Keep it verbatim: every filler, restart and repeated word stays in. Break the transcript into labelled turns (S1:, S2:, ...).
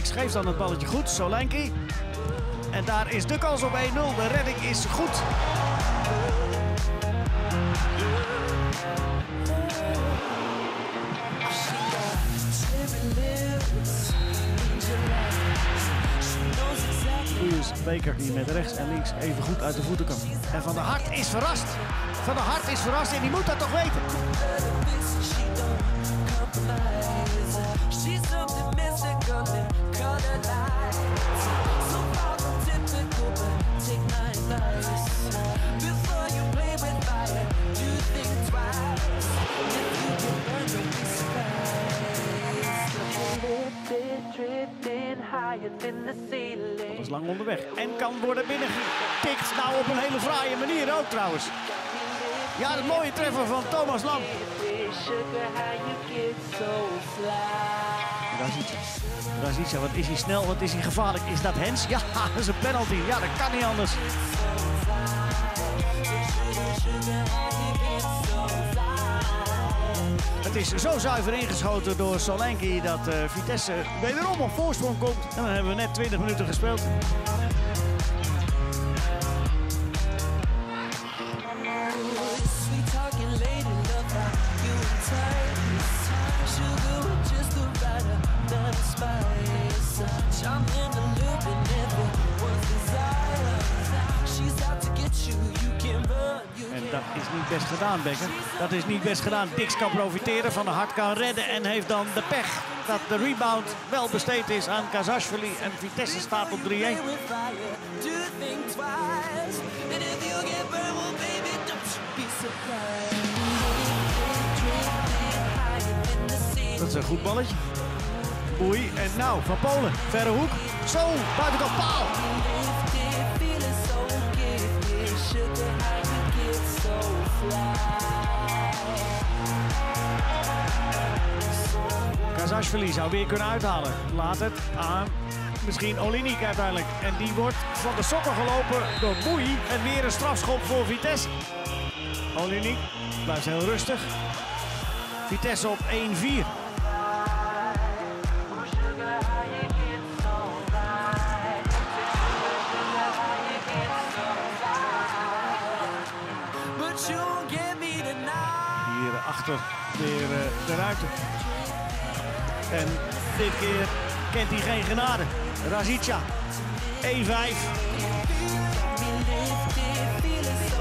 S1: Dix geeft dan het balletje goed. Solanke. En daar is de kans op één nul. De redding is goed. Beker die met rechts en links even goed uit de voeten kan. En Van der Hart is verrast. Van der Hart is verrast en die moet dat toch weten. Dat is lang onderweg en kan worden binnengetikt. Nou, op een hele fraaie manier ook trouwens. Ja, de mooie treffer van Thomas Lam. Razica. Razica, wat is hij snel, wat is hij gevaarlijk. Is dat Hens? Ja, dat is een penalty. Ja, dat kan niet anders. Het is zo zuiver ingeschoten door Solanke dat uh, Vitesse wederom op voorsprong komt. En dan hebben we net twintig minuten gespeeld. En dat is niet best gedaan, Becker. Dat is niet best gedaan. Dix kan profiteren, Van der Hart kan redden en heeft dan de pech dat de rebound wel besteed is aan Kazashvili. En Vitesse staat op drie één. Dat is een goed balletje. Oei, en nou, Van Polen, verre hoek. Zo, buitenkant paal. Kazashvili zou weer kunnen uithalen. Laat het aan misschien Olinik uiteindelijk. En die wordt van de sokken gelopen door Boei. En weer een strafschop voor Vitesse. Olinik blijft heel rustig. Vitesse op één vier. Hier achter weer uh, de ruimte. En dit keer kent hij geen genade. Razica. één vijf.